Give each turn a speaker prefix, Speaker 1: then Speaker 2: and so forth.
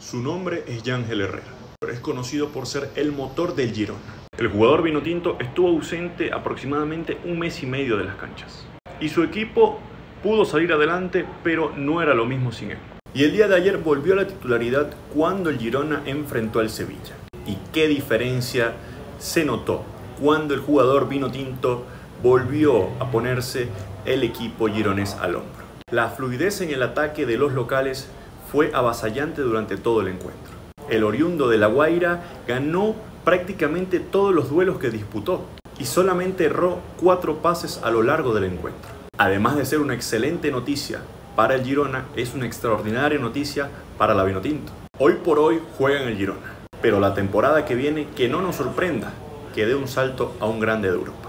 Speaker 1: Su nombre es Yángel Herrera, pero es conocido por ser el motor del Girona. El jugador vinotinto estuvo ausente aproximadamente un mes y medio de las canchas. Y su equipo pudo salir adelante, pero no era lo mismo sin él. Y el día de ayer volvió a la titularidad cuando el Girona enfrentó al Sevilla. Y qué diferencia se notó cuando el jugador vinotinto volvió a ponerse el equipo gironés al hombro. La fluidez en el ataque de los locales fue avasallante durante todo el encuentro. El oriundo de La Guaira ganó prácticamente todos los duelos que disputó y solamente erró 4 pases a lo largo del encuentro. Además de ser una excelente noticia para el Girona, es una extraordinaria noticia para la vinotinto. Hoy por hoy juega en el Girona, pero la temporada que viene que no nos sorprenda, que dé un salto a un grande de Europa.